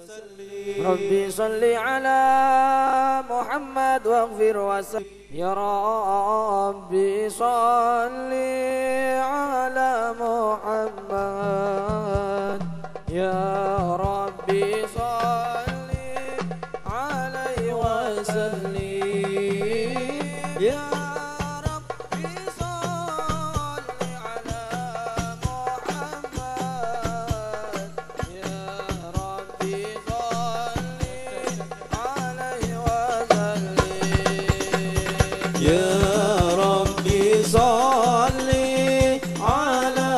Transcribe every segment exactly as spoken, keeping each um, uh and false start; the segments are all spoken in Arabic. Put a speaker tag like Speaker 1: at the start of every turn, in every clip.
Speaker 1: ربي صل على محمد واغفر وسلم يا ربي صل على محمد يا ربي صل عليه وسلم يا ربي صل على محمد يا ربي صل عليه وسلم يا ربي صل على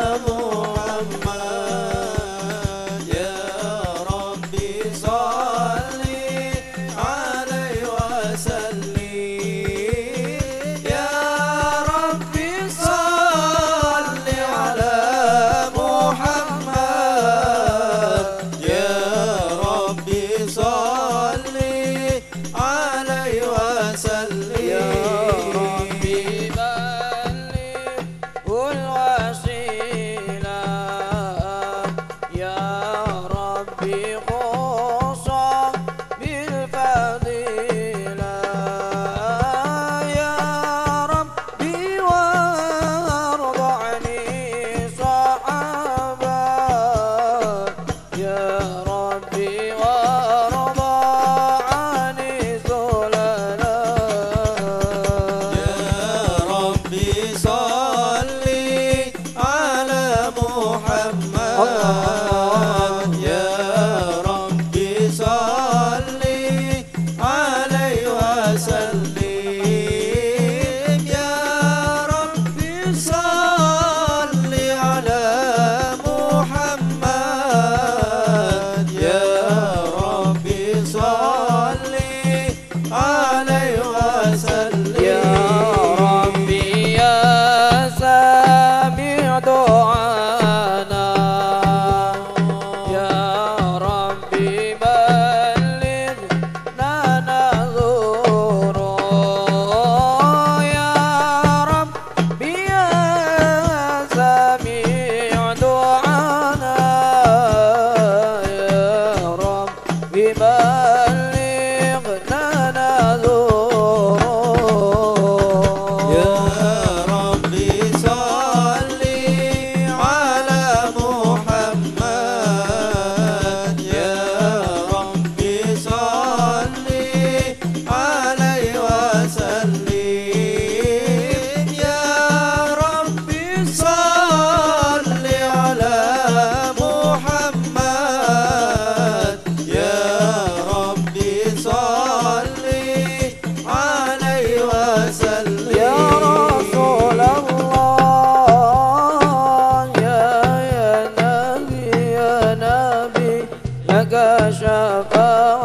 Speaker 1: محمد يا ربي صل عليه وسلم يا ربي صل على محمد يا ربي صل عليه وسلم يا ربي بلغ الوسيلة يا ربي خص بالفضيلة يا ربي وارض عني صحابة يا ربي وارض عني سلالة يا ربي صل على محمد يا ربي صل عليه وسلم يا ربي صل على محمد يا ربي صل عليه وسلم يا ربي يا سامع دعانا يا ربي بلغنا نذوره يا ربي يا سامع دعانا يا ربي بلغنا نذوره يا ربي صل على محمد يا ربي صل عليه وسلم يا ربي صل على محمد يا ربي صل عليه وسلم يا رسول الله يا يا نبي يا نبي لك شفاعة